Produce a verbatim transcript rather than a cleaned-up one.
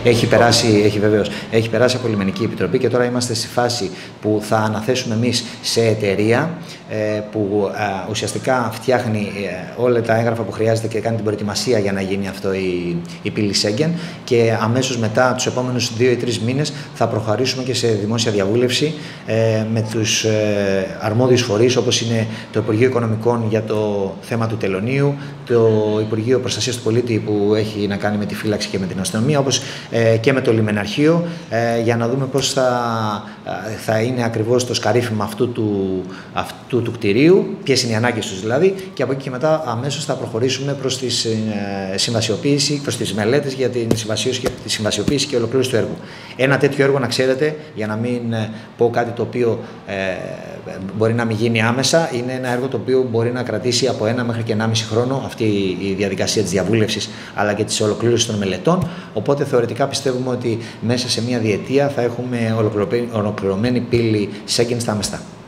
Έχει περάσει, έχει βεβαίως, έχει περάσει από Λιμενική Επιτροπή και τώρα είμαστε στη φάση που θα αναθέσουμε εμείς σε εταιρεία ε, που ε, ουσιαστικά φτιάχνει ε, όλα τα έγγραφα που χρειάζεται και κάνει την προετοιμασία για να γίνει αυτό η, η πύλη Σέγγεν, και αμέσως μετά, τους επόμενους δύο ή τρεις μήνες, θα προχωρήσουμε και σε δημόσια διαβούλευση ε, με τους ε, αρμόδιους φορείς, όπως είναι το Υπουργείο Οικονομικών για το θέμα του τελωνείου, το Υπουργείο Προστασίας του Πολίτη που έχει να κάνει με τη φύλαξη και με την αστυνομία, όπως ε, και με το Λιμεναρχείο, ε, για να δούμε πώς θα, θα είναι ακριβώς το σκαρίφημα αυτού του, αυτού του κτηρίου, ποιες είναι οι ανάγκες τους δηλαδή, και από εκεί και μετά αμέσως θα προχωρήσουμε προς τη ε, συμβασιοποίηση, προς τις μελέτες για την συμβασιοποίηση και, τη συμβασιοποίηση και ολοκλήρωση του έργου. Ένα τέτοιο έργο, να ξέρετε, για να μην ε, πω κάτι το οποίο ε, μπορεί να μην γίνει άμεσα, είναι ένα έργο το οποίο μπορεί να κρατήσει από ένα μέχρι και ενάμιση χρόνο αυτή η διαδικασία της διαβούλευσης αλλά και της ολοκλήρωσης των μελετών. Οπότε θεωρητικά πιστεύουμε ότι μέσα σε μία διετία θα έχουμε ολοκληρωμένη πύλη Σέγγεν στα μεστά.